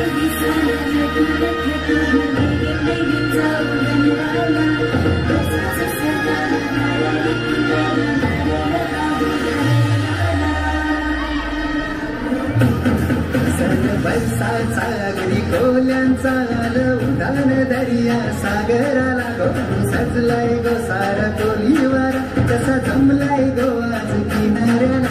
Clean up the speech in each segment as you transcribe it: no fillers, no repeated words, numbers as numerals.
सागरी कोल्यांचा उडान दर्या सागराला गो सजलाय गो सारा कोलीवर कसा जमलाय गो आज किनाऱ्याला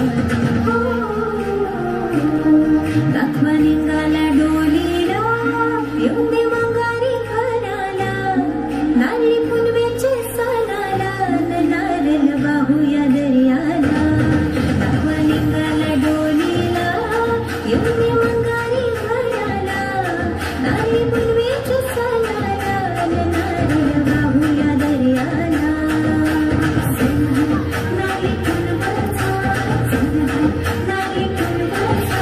दाखवा निघाला डोलीला येऊन दे मंगारी घराला नाली पुनवेचे सणाला नारळ वाहूया दर्याला दाखवा निघाला डोलीला येऊन दे मंगारी घराला नाली पुनवेचे सणाला नारळ वाहूया दर्याला नाली पुनवाचा नाली पुनवाचा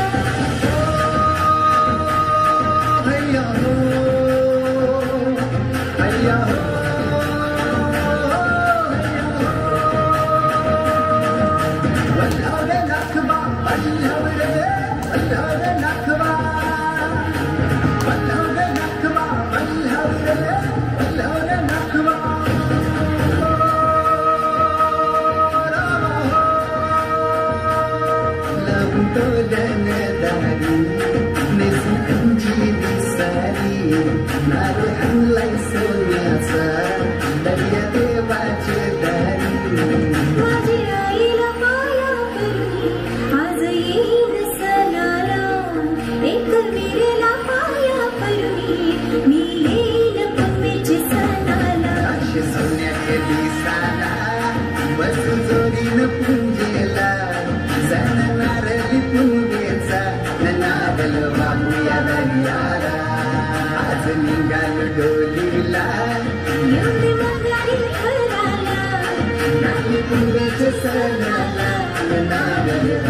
माझी आईला पाया करुनी आज येईन सणाला एक विरेला पाया करुनी मी येईन पुनवेचे सणाला सोन्याचे दिसाला बसू जोडीन पुंजेला सण नारळी पुंजेचा नारळ वाहूया दर्याला आज निघाल डोलीला येऊन दे मंगारी घराला नारळी पुंजेचे सणाला नारळ